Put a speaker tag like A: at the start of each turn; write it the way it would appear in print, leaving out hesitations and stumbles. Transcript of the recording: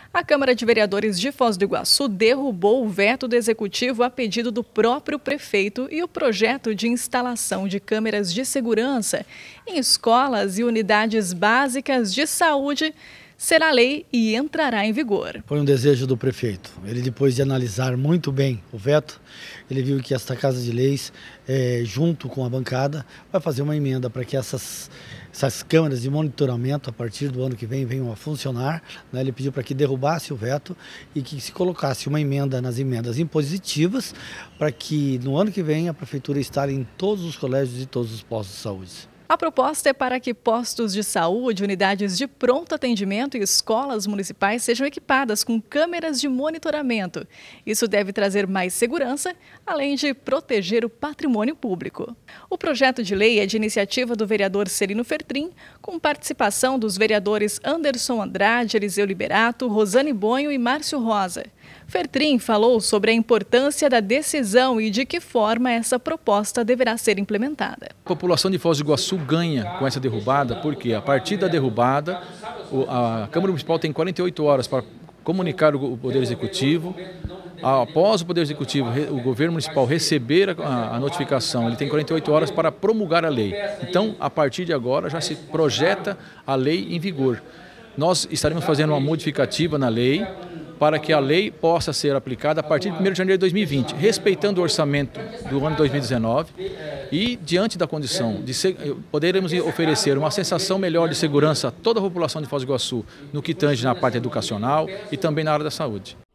A: A Câmara de Vereadores de Foz do Iguaçu derrubou o veto do Executivo a pedido do próprio prefeito e o projeto de instalação de câmeras de segurança em escolas e unidades básicas de saúde será lei e entrará em vigor.
B: Foi um desejo do prefeito. Ele, depois de analisar muito bem o veto, ele viu que esta Casa de Leis, junto com a bancada, vai fazer uma emenda para que essas câmeras de monitoramento, a partir do ano que vem, venham a funcionar. Ele pediu para que derrubasse o veto e que se colocasse uma emenda nas emendas impositivas para que no ano que vem a Prefeitura instale em todos os colégios e todos os postos de saúde.
A: A proposta é para que postos de saúde, unidades de pronto atendimento e escolas municipais sejam equipadas com câmeras de monitoramento. Isso deve trazer mais segurança, além de proteger o patrimônio público. O projeto de lei é de iniciativa do vereador Celino Fertrin, com participação dos vereadores Anderson Andrade, Eliseu Liberato, Rosane Bonho e Márcio Rosa. Fertrin falou sobre a importância da decisão e de que forma essa proposta deverá ser implementada.
C: A população de Foz do Iguaçu ganha com essa derrubada, porque a partir da derrubada, a Câmara Municipal tem 48 horas para comunicar o Poder Executivo. Após o Poder Executivo, o Governo Municipal receber a notificação, ele tem 48 horas para promulgar a lei. Então, a partir de agora, já se projeta a lei em vigor. Nós estaremos fazendo uma modificativa na lei, para que a lei possa ser aplicada a partir de 1º de janeiro de 2020, respeitando o orçamento do ano 2019 e, diante da condição de poderemos oferecer uma sensação melhor de segurança a toda a população de Foz do Iguaçu no que tange na parte educacional e também na área da saúde.